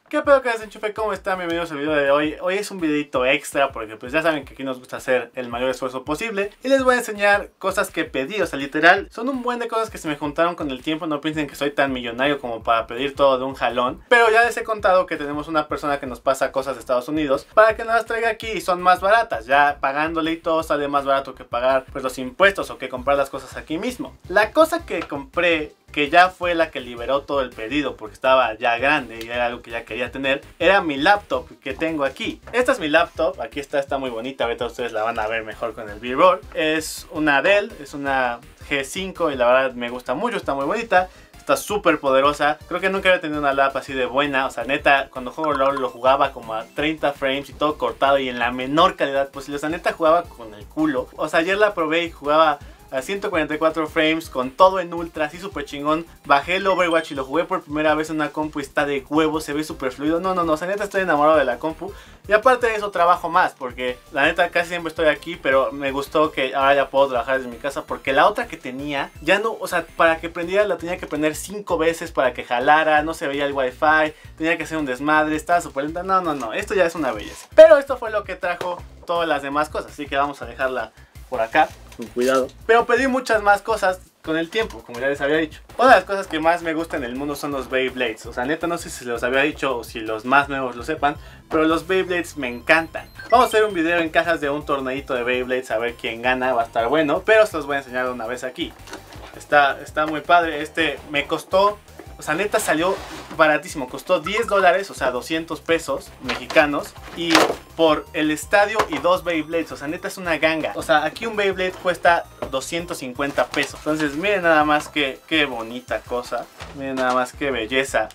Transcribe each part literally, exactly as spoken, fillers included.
¿Qué pedo que desenchufe? ¿Cómo están? Bienvenidos al video de hoy. Hoy es un videito extra porque pues ya saben que aquí nos gusta hacer el mayor esfuerzo posible. Y les voy a enseñar cosas que pedí, o sea literal, son un buen de cosas que se me juntaron con el tiempo. No piensen que soy tan millonario como para pedir todo de un jalón. Pero ya les he contado que tenemos una persona que nos pasa cosas de Estados Unidos para que nos las traiga aquí y son más baratas. Ya pagándole y todo sale más barato que pagar pues los impuestos o que comprar las cosas aquí mismo. La cosa que compré, que ya fue la que liberó todo el pedido porque estaba ya grande y era algo que ya quería tener, era mi laptop que tengo aquí. Esta es mi laptop, aquí está, está muy bonita, ahorita ustedes la van a ver mejor con el V-Roll. Es una Dell, es una G cinco y la verdad me gusta mucho, está muy bonita. Está súper poderosa. Creo que nunca había tenido una lap así de buena. O sea, neta, cuando juego LOL lo jugaba como a treinta frames y todo cortado y en la menor calidad posible. O sea, neta jugaba con el culo. O sea, ayer la probé y jugaba a ciento cuarenta y cuatro frames con todo en ultra, así súper chingón. Bajé el Overwatch y lo jugué por primera vez en una compu y está de huevo, se ve súper fluido. No, no, no, o sea, neta estoy enamorado de la compu. Y aparte de eso trabajo más, porque la neta casi siempre estoy aquí, pero me gustó que ahora ya puedo trabajar desde mi casa. Porque la otra que tenía, ya no, o sea, para que prendiera la tenía que prender cinco veces para que jalara, no se veía el wifi, tenía que hacer un desmadre, estaba súper lenta. No, no, no, esto ya es una belleza. Pero esto fue lo que trajo todas las demás cosas, así que vamos a dejarla por acá, con cuidado. Pero pedí muchas más cosas con el tiempo, como ya les había dicho. Una de las cosas que más me gustan en el mundo son los Beyblades. O sea, neta, no sé si los había dicho o si los más nuevos lo sepan, pero los Beyblades me encantan. Vamos a hacer un video en cajas de un torneito de Beyblades, a ver quién gana, va a estar bueno. Pero se los voy a enseñar de una vez aquí. Está, está muy padre, este me costó... O sea, neta salió baratísimo, costó diez dólares, o sea, doscientos pesos mexicanos. Y por el estadio y dos Beyblades, o sea, neta es una ganga. O sea, aquí un Beyblade cuesta doscientos cincuenta pesos. Entonces, miren nada más que, qué bonita cosa. Miren nada más qué belleza.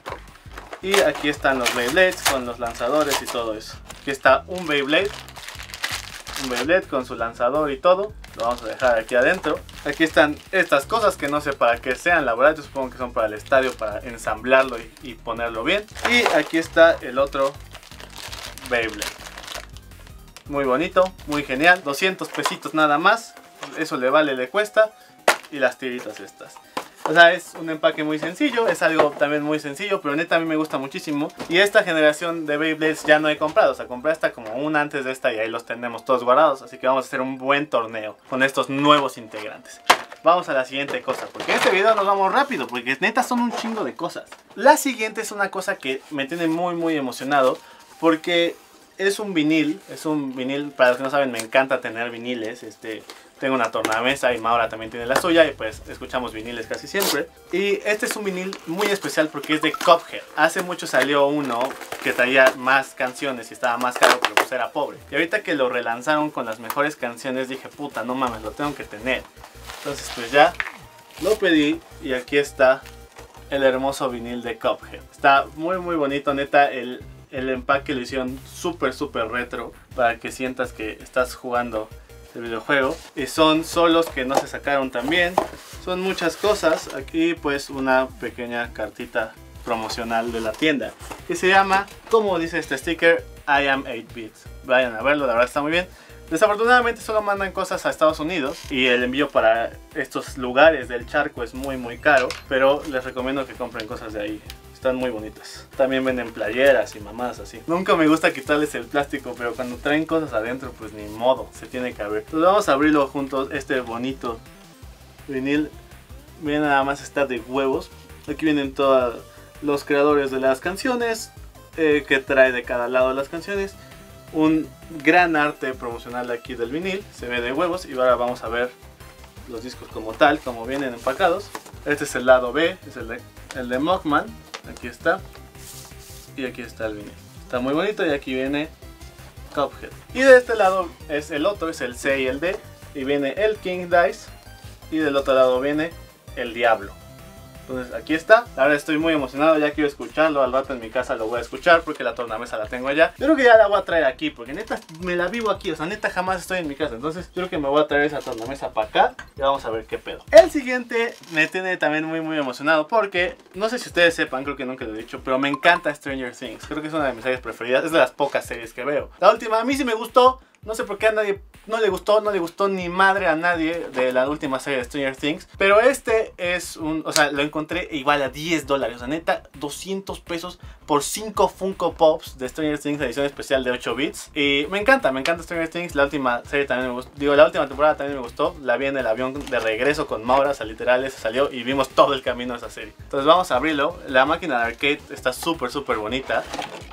Y aquí están los Beyblades con los lanzadores y todo eso. Aquí está un Beyblade. Un Beyblade con su lanzador y todo. Lo vamos a dejar aquí adentro. Aquí están estas cosas que no sé para qué sean. La verdad yo supongo que son para el estadio, para ensamblarlo y, y ponerlo bien. Y aquí está el otro Beyblade. Muy bonito, muy genial. doscientos pesitos nada más. Eso le vale, le cuesta. Y las tiritas estas. O sea, es un empaque muy sencillo, es algo también muy sencillo, pero neta a mí me gusta muchísimo. Y esta generación de Beyblades ya no he comprado, o sea, compré hasta como una antes de esta y ahí los tenemos todos guardados. Así que vamos a hacer un buen torneo con estos nuevos integrantes. Vamos a la siguiente cosa, porque en este video nos vamos rápido, porque neta son un chingo de cosas. La siguiente es una cosa que me tiene muy muy emocionado, porque es un vinil, es un vinil, para los que no saben me encanta tener viniles, este... Tengo una tornamesa y Maura también tiene la suya y pues escuchamos viniles casi siempre. Y este es un vinil muy especial porque es de Cuphead. Hace mucho salió uno que traía más canciones y estaba más caro, pero pues era pobre. Y ahorita que lo relanzaron con las mejores canciones dije, puta, no mames, lo tengo que tener. Entonces pues ya lo pedí y aquí está el hermoso vinil de Cuphead. Está muy muy bonito, neta, el, el empaque lo hicieron súper súper retro para que sientas que estás jugando el videojuego. Y son solos que no se sacaron también. Son muchas cosas. Aquí pues una pequeña cartita promocional de la tienda que se llama, como dice este sticker, I am eight bits. Vayan a verlo, la verdad está muy bien. Desafortunadamente solo mandan cosas a Estados Unidos y el envío para estos lugares del charco es muy muy caro, pero les recomiendo que compren cosas de ahí. Están muy bonitas. También venden playeras y mamadas así. Nunca me gusta quitarles el plástico, pero cuando traen cosas adentro, pues ni modo, se tiene que abrir. Entonces vamos a abrirlo juntos, este bonito vinil. Miren, nada más está de huevos. Aquí vienen todos los creadores de las canciones, eh, que trae de cada lado de las canciones. Un gran arte promocional aquí del vinil, se ve de huevos. Y ahora vamos a ver los discos como tal, como vienen empacados. Este es el lado B, es el de, el de Mugman. Aquí está. Y aquí está el vinil. Está muy bonito y aquí viene Cuphead. Y de este lado es el otro, es el C y el D. Y viene el King Dice. Y del otro lado viene el Diablo. Entonces aquí está. La verdad estoy muy emocionado, ya quiero escucharlo. Al rato en mi casa lo voy a escuchar porque la tornamesa la tengo allá. Yo creo que ya la voy a traer aquí porque neta me la vivo aquí. O sea, neta jamás estoy en mi casa. Entonces yo creo que me voy a traer esa tornamesa para acá y vamos a ver qué pedo. El siguiente me tiene también muy muy emocionado porque no sé si ustedes sepan, creo que nunca lo he dicho, pero me encanta Stranger Things. Creo que es una de mis series preferidas. Es de las pocas series que veo. La última a mí sí me gustó, No sé por qué a nadie no le gustó, no le gustó ni madre a nadie de la última serie de Stranger Things. Pero este es un, o sea, lo encontré igual a diez dólares. O sea, neta, doscientos pesos por cinco Funko Pops de Stranger Things, edición especial de ocho bits. Y me encanta, me encanta Stranger Things. La última serie también me gustó. Digo, la última temporada también me gustó. La vi en el avión de regreso con Maura, o sea, literal, se salió y vimos todo el camino de esa serie. Entonces vamos a abrirlo. La máquina de arcade está súper, súper bonita.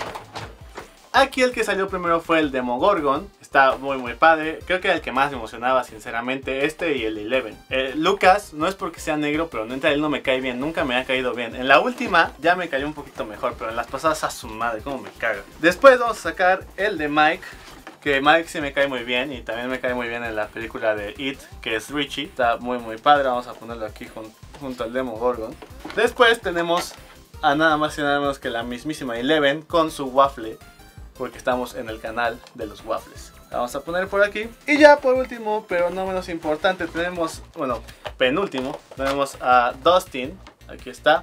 Aquí el que salió primero fue el Demogorgon. Está muy muy padre. Creo que era el que más me emocionaba, sinceramente. Este y el Eleven. eh, Lucas, no es porque sea negro, pero neta él no me cae bien. Nunca me ha caído bien. En la última ya me cayó un poquito mejor, pero en las pasadas a su madre, cómo me caga. Después vamos a sacar el de Mike, que Mike sí me cae muy bien. Y también me cae muy bien en la película de It, que es Richie. Está muy muy padre. Vamos a ponerlo aquí jun junto al Demogorgon. Después tenemos a nada más y nada menos que la mismísima Eleven con su waffle, porque estamos en el canal de los waffles. La vamos a poner por aquí. Y ya por último, pero no menos importante, tenemos, bueno, penúltimo, tenemos a Dustin. Aquí está,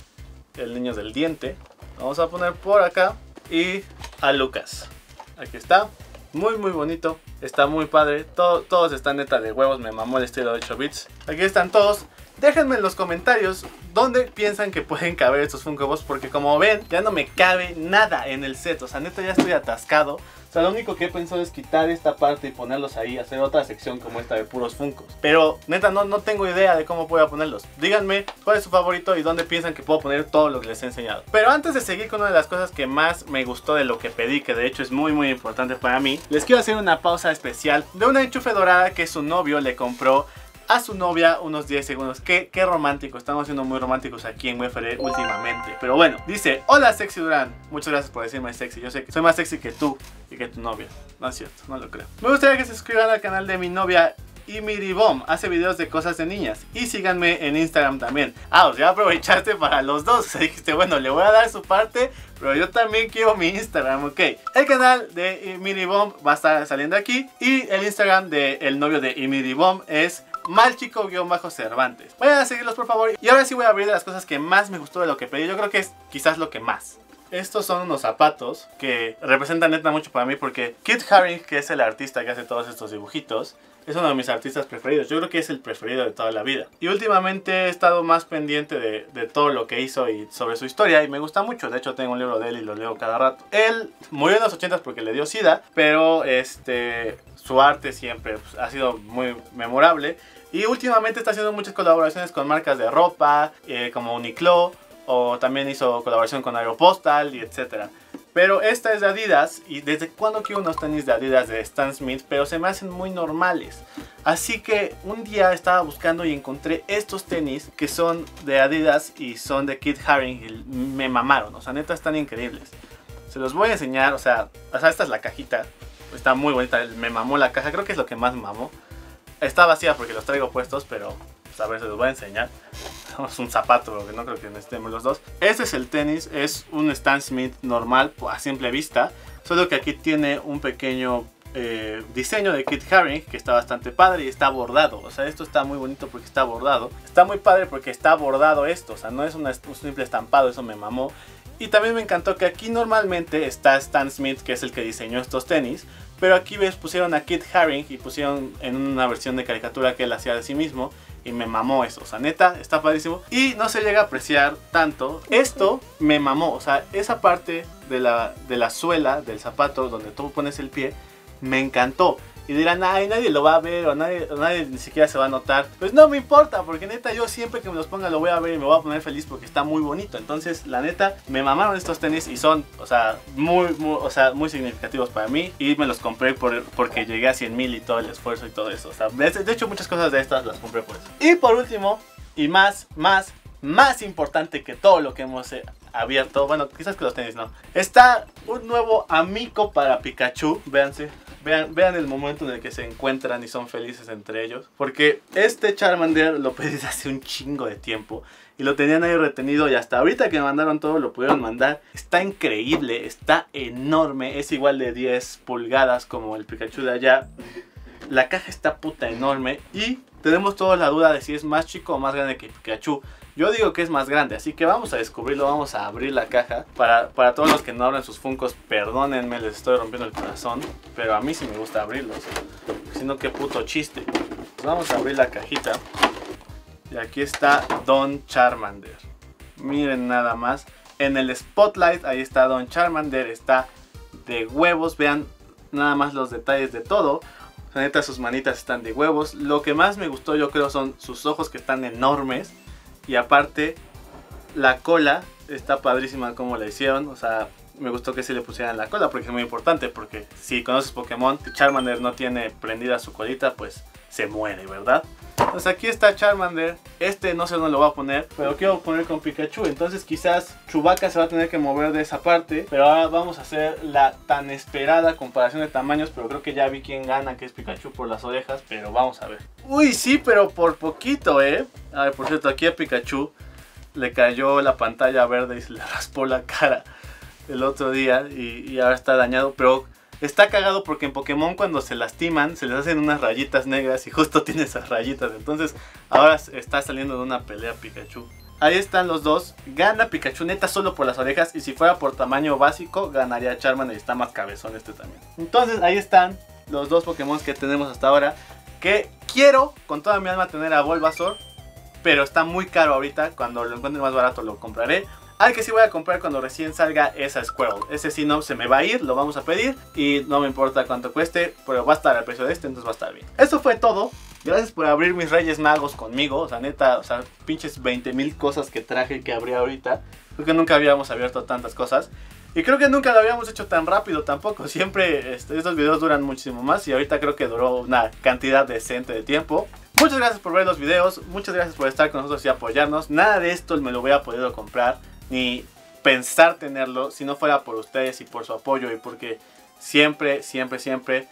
el niño del diente. Vamos a poner por acá. Y a Lucas. Aquí está, muy muy bonito. Está muy padre, Todo, todos están neta de huevos. Me mamó el estilo de ocho bits. Aquí están todos. Déjenme en los comentarios dónde piensan que pueden caber estos Funko Pops, porque como ven, ya no me cabe nada en el set. O sea, neta ya estoy atascado. O sea, lo único que he pensado es quitar esta parte y ponerlos ahí, hacer otra sección como esta de puros Funkos. Pero neta no, no tengo idea de cómo voy a ponerlos. Díganme cuál es su favorito y dónde piensan que puedo poner todo lo que les he enseñado. Pero antes de seguir con una de las cosas que más me gustó de lo que pedí, que de hecho es muy muy importante para mí, les quiero hacer una pausa especial de una enchufe dorada que su novio le compró a su novia unos diez segundos. Qué, qué romántico, estamos siendo muy románticos aquí en Wefere últimamente. Pero bueno, dice: hola Sexy Durán, muchas gracias por decirme sexy. Yo sé que soy más sexy que tú y que tu novia. No es cierto, no lo creo. Me gustaría que se suscriban al canal de mi novia Imiribom, hace videos de cosas de niñas. Y síganme en Instagram también. Ah, o sea, aprovechaste para los dos. O sea, dijiste, bueno, le voy a dar su parte, pero yo también quiero mi Instagram, ok. El canal de Imiribom va a estar saliendo aquí. Y el Instagram del novio de Imiribom es malchico-cervantes. Vayan a seguirlos por favor. Y ahora sí voy a abrir de las cosas que más me gustó de lo que pedí. Yo creo que es quizás lo que más. Estos son unos zapatos que representan neta mucho para mí, porque Kit Haring, que es el artista que hace todos estos dibujitos, es uno de mis artistas preferidos. Yo creo que es el preferido de toda la vida. Y últimamente he estado más pendiente de, de todo lo que hizo y sobre su historia, y me gusta mucho. De hecho tengo un libro de él y lo leo cada rato. Él murió en los ochentas porque le dio sida, pero este, su arte siempre pues, ha sido muy memorable. Y últimamente está haciendo muchas colaboraciones con marcas de ropa, eh, como Uniqlo, o también hizo colaboración con Aeropostale y etcétera. Pero esta es de Adidas, y desde cuando quiero unos tenis de Adidas de Stan Smith, pero se me hacen muy normales. Así que un día estaba buscando y encontré estos tenis que son de Adidas y son de Kit Haring y me mamaron. O sea, neta están increíbles. Se los voy a enseñar, o sea, o sea, esta es la cajita. Está muy bonita, me mamó la caja, creo que es lo que más me mamó. Está vacía porque los traigo puestos, pero pues, a ver, se los voy a enseñar. Es un zapato, porque no creo que necesitemos los dos. Este es el tenis, es un Stan Smith normal a simple vista, solo que aquí tiene un pequeño eh, diseño de Kit Haring que está bastante padre y está bordado. O sea, esto está muy bonito porque está bordado. Está muy padre porque está bordado esto, o sea, no es una, un simple estampado, eso me mamó. Y también me encantó que aquí normalmente está Stan Smith, que es el que diseñó estos tenis, pero aquí ves, pusieron a Kit Haring y pusieron en una versión de caricatura que él hacía de sí mismo. Y me mamó eso, o sea, neta, está padrísimo. Y no se llega a apreciar tanto. Esto me mamó, o sea, esa parte de la, de la suela del zapato donde tú pones el pie, me encantó. Y dirán, ay, nadie lo va a ver o nadie, o nadie ni siquiera se va a notar. Pues no me importa, porque neta yo siempre que me los ponga lo voy a ver y me voy a poner feliz porque está muy bonito. Entonces, la neta, me mamaron estos tenis y son, o sea, muy, muy, o sea, muy significativos para mí. Y me los compré por, porque llegué a cien mil y todo el esfuerzo y todo eso. O sea, de, de hecho muchas cosas de estas las compré por eso. Y por último, y más, más, más importante que todo lo que hemos eh, abierto, bueno, quizás que los tenis no, está un nuevo amigo para Pikachu, véanse. Vean, vean el momento en el que se encuentran y son felices entre ellos. Porque este Charmander lo pedí hace un chingo de tiempo y lo tenían ahí retenido, y hasta ahorita que me mandaron todo lo pudieron mandar. Está increíble, está enorme, es igual de diez pulgadas como el Pikachu de allá. La caja está puta enorme y tenemos toda la duda de si es más chico o más grande que Pikachu. Yo digo que es más grande, así que vamos a descubrirlo, vamos a abrir la caja. Para, para todos los que no abren sus Funkos, perdónenme, les estoy rompiendo el corazón, pero a mí sí me gusta abrirlos, sino que puto chiste. Pues vamos a abrir la cajita. Y aquí está Don Charmander. Miren nada más. En el spotlight, ahí está Don Charmander, está de huevos, vean nada más los detalles de todo. La neta, sus manitas están de huevos. Lo que más me gustó, yo creo, son sus ojos, que están enormes. Y aparte, la cola está padrísima como la hicieron. O sea, me gustó que se le pusieran la cola, porque es muy importante. Porque si conoces Pokémon, si Charmander no tiene prendida su colita, pues se muere, ¿verdad? Pues aquí está Charmander. Este no sé dónde lo voy a poner, pero quiero poner con Pikachu. Entonces quizás Chewbacca se va a tener que mover de esa parte. Pero ahora vamos a hacer la tan esperada comparación de tamaños. Pero creo que ya vi quién gana, que es Pikachu por las orejas. Pero vamos a ver. Uy, sí, pero por poquito, ¿eh? A ver, por cierto, aquí a Pikachu le cayó la pantalla verde y se le raspó la cara el otro día. Y, y ahora está dañado, pero... está cagado porque en Pokémon cuando se lastiman se les hacen unas rayitas negras y justo tiene esas rayitas. Entonces ahora está saliendo de una pelea Pikachu. Ahí están los dos. Gana Pikachu neta solo por las orejas. Y si fuera por tamaño básico ganaría Charmander, y está más cabezón este también. Entonces ahí están los dos Pokémon que tenemos hasta ahora. Que quiero con toda mi alma tener a Bulbasaur, pero está muy caro ahorita. Cuando lo encuentre más barato lo compraré. Al que sí voy a comprar cuando recién salga es a Squirtle. Ese sí no se me va a ir, lo vamos a pedir. Y no me importa cuánto cueste, pero va a estar al precio de este, entonces va a estar bien. Eso fue todo. Gracias por abrir mis Reyes Magos conmigo. O sea, neta, o sea, pinches veinte mil cosas que traje que abrí ahorita. Creo que nunca habíamos abierto tantas cosas. Y creo que nunca lo habíamos hecho tan rápido tampoco. Siempre este, estos videos duran muchísimo más. Y ahorita creo que duró una cantidad decente de tiempo. Muchas gracias por ver los videos. Muchas gracias por estar con nosotros y apoyarnos. Nada de esto me lo hubiera podido comprar, ni pensar tenerlo, si no fuera por ustedes y por su apoyo. Y porque siempre, siempre, siempre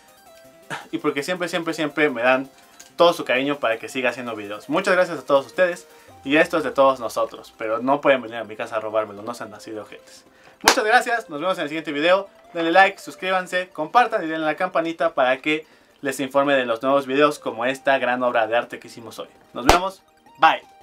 Y porque siempre, siempre, siempre me dan todo su cariño para que siga haciendo videos. Muchas gracias a todos ustedes. Y esto es de todos nosotros. Pero no pueden venir a mi casa a robármelo, no sean así de ojetes. Muchas gracias, nos vemos en el siguiente video. Denle like, suscríbanse, compartan y denle a la campanita para que les informe de los nuevos videos como esta gran obra de arte que hicimos hoy. Nos vemos, bye.